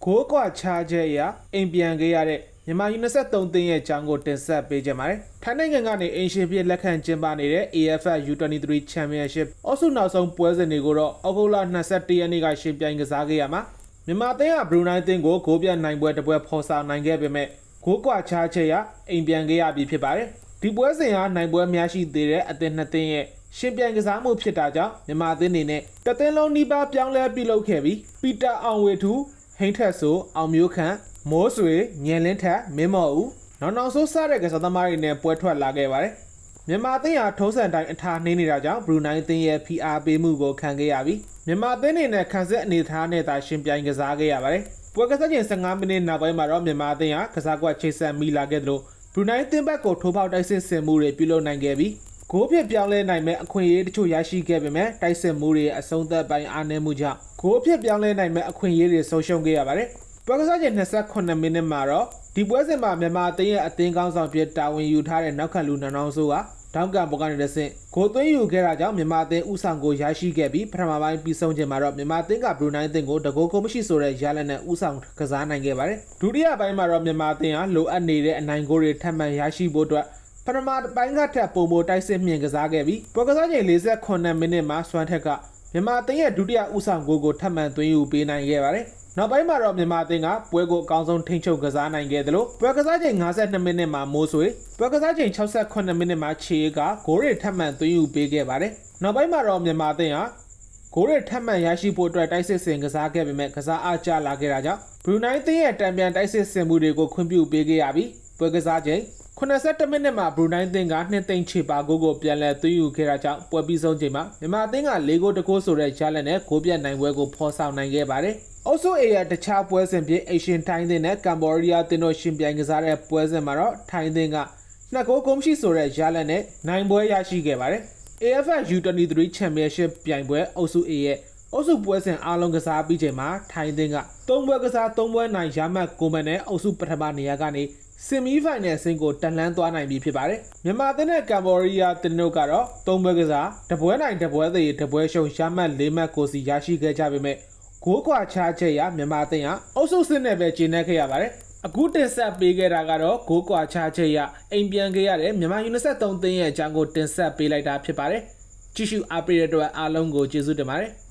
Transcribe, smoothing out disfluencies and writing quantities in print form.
ကိုကွာချာကျဲရအိမ်ပြန်ခဲ့ရတဲ့မြန်မာU23 သင်းရဲ့အကြောင်းကိုတင်ဆက်ပေးကြပါမယ်။ထိုင်းနိုင်ငံကနေအင်ရှင်ပြလက်ခံကျင်းပနေတဲ့ AFF U-23 Championship အဆုနောက်ဆုံးပွဲစဉ်တွေကိုတော့ဩဂုတ်လ21ရက်နေ့ကရှင်ပြိုင်ကစားခဲ့ရမှာမြန်မာသင်းက Brunei သင်းကိုဂိုးပြတ်နိုင်ပွဲတစ်ပွဲဖော်ဆောင်နိုင်ခဲ့ပေမဲ့ကိုကွာချာကျဲရအိမ်ပြန်ခဲ့ရပြီဖြစ်ပါတယ်။ဒီပွဲစဉ်ဟာနိုင်ပွဲများရှိသေးတဲ့အသင်းနှစ်သင်းရဲ့ရှင်ပြိုင်ကစားမှုဖြစ်တာကြောင့်မြန်မာသင်းအနေနဲ့တသင်းလုံးနီးပါးပြောင်းလဲပြုလုပ်ခဲ့ပြီးပီတာအောင်ဝေထူဟိန်းထက်ဆိုအောင်မျိုးခန့်မိုးဆွေညံလင်းထက်မင်းမော်ဦးနောက်ဆိုးစားတဲ့ကစားသမားတွေနဲ့ပွဲထွက်လာခဲ့ပါတယ်မြန်မာသင်းဟာထုံးစံတိုင်းအထာနှင်းနေတာကြောင့်ဘရူနိုင်းသင်းရဲ့ဖိအားပေးမှုကိုခံခဲ့ရပြီးမြန်မာသင်းနေနဲ့ခံစစ်အနေထားနဲ့သာရှင်ပြိုင်ကစားခဲ့ရပါတယ်ပွဲကစားချိန်15မိနစ်နောက်ပိုင်းမှာတော့မြန်မာသင်းဟာကစားကွက်ချိတ်ဆက်မိလာခဲ့သလိုဘရူနိုင်းသင်းဘက်ကိုထိုးပေါက်တိုက်စစ်ဆင်မှုတွေပြုလုပ်နိုင်ခဲ့ပြီးဂိုးဖြစ်ပြောင်းလဲနိုင်မဲ့အခွင့်အရေးတချို့ရရှိခဲ့ပေမဲ့တိုက်စစ်မှုတွေအဆုံးသက်ပိုင်းအားနည်းမှုကြောင့်ဂိုးဖြစ်ပြောင်းလဲနိုင်မဲ့အခွင့်အရေးတွေဆုံးရှုံးခဲ့ရပါတယ်ပွဲကစားချိန်28မိနစ်မှာတော့ဒီပွဲစဉ်မှာမြန်မာအသင်းရဲ့အသင်းကောင်းဆောင်ဖြစ်တာဝန်ယူထားတဲ့နောက်ခံလူနန်းအောင်စိုးကတောင်းကပေါ်ကနေတစ်ဆင့်ဂိုးသွင်းယူခဲ့တာကြောင့်မြန်မာအသင်းဥဆောင်ကိုရရှိခဲ့ပြီးပထမပိုင်းပြီးဆုံးချိန်မှာတော့မြန်မာအသင်းကဘရူနိုင်းအသင်းကိုတကိုးကိုမရှိဆိုတဲ့ရလဒ်နဲ့ဥဆောင်ကစားနိုင်ခဲ့ပါတယ်ဒုတိယပိုင်းမှာတော့မြန်မာအသင်းဟာလိုအပ်နေတဲ့အနိုင်ဂိုးတွေထပ်မံရရှိဖို့အတွက်ပထမပိုင်းကထပ်ပုံမိုတိုက်စစ်မြင်ကစားခဲ့ပြီးပွဲကစားချိန်48မိနစ်မှာစွမ်းထက်ကမြန်မာအသင်းရဲ့ဒုတိယဥဆောင်ဂိုးကိုထပ်မံသွင်းယူပေးနိုင်ခဲ့ပါတယ်နောက်ပိုင်းမှာတော့မြန်မာအသင်းကပွဲကိုအကောင်းဆုံးထိန်းချုပ်ကစားနိုင်ခဲ့တယ်လို့ပွဲကစားချိန်52မိနစ်မှာမိုးဆွေပွဲကစားချိန်68မိနစ်မှာခြေကဂိုးတွေထပ်မံသွင်းယူပေးခဲ့ပါတယ်နောက်ပိုင်းမှာတော့မြန်မာအသင်းဟာဂိုးတွေထပ်မံရရှိဖို့အတွက်တိုက်စစ်ဆင်ကစားခဲ့ပေမဲ့ကစားအားကျလာခဲ့တာကြောင့်ဘရူနိုင်းအသင်းရဲ့တံပြန်တိုက်စစ်ဆင်မှုတွေကိုခွင့်ပြုပေးခဲ့ရပြီးပွဲကစားချိန်81မိနစ်မှာဘရူနိုင်းအသင်းက2သိန်းချေပါဂိုးကိုပြန်လည်သွင်းယူခဲ့တာကြောင့်ပွဲပြီးဆုံးချိန်မှာမြန်မာအသင်းက4ဂိုးတဂိုးဆိုတဲ့ရလဒ်နဲ့ဂိုးပြတ်နိုင်ပွဲကိုဖော်ဆောင်နိုင်ခဲ့ပါတယ်အုပ်စု A ရတခြားပွဲစဉ်ဖြစ်အေရှင်ထိုင်းသင်းနဲ့ကမ်ဘောဒီးယားသင်းတို့ရှင်ပြိုင်ကစားတဲ့ပွဲစဉ်မှာတော့ထိုင်းသင်းက2ဂိုးကုန်ရှိဆိုတဲ့ရလဒ်နဲ့နိုင်ပွဲရရှိခဲ့ပါတယ် AFF U-23 Championship ပြိုင်ပွဲအုပ်စု A ရဲ့အုပ်စုပွဲစဉ်အားလုံးကစားပြီးချိန်မှာထိုင်းသင်းက3ပွဲကစား3ပွဲနိုင်ရမှတ်9မှတ်နဲ့အုပ်စုပထမနေရာကနေဆီမီဖိုင်နယ်ဆင့်ကိုတက်လှမ်းသွားနိုင်ပြီဖြစ်ပါတယ်မြန်မာသင်းနဲ့ကမ်ဘောဒီးယားသင်းတို့ကတော့3ပွဲကစားတပွဲနိုင်တပွဲသေးတပွဲရှုံးရမှတ်4မှတ်ကိုစီရရှိခဲ့ကြပေမဲ့ဂိုးကွာချာချက်ရမြန်မာသင်းဟာအုပ်စုစစ်နဲ့ပဲကျင်းနေခဲ့ရပါတယ်အခုတင်ဆက်ပေးခဲ့တာကတော့ဂိုးကွာချာချက်ရအိမ်ပြန်ခဲ့ရတဲ့မြန်မာU-23 သင်းရဲ့အကြောင်းကိုတင်ဆက်ပေးလိုက်တာဖြစ်ပါတယ်ကြည့်ရှုအားပေးတဲ့အတွက်အားလုံးကိုကျေးဇူးတင်ပါတယ်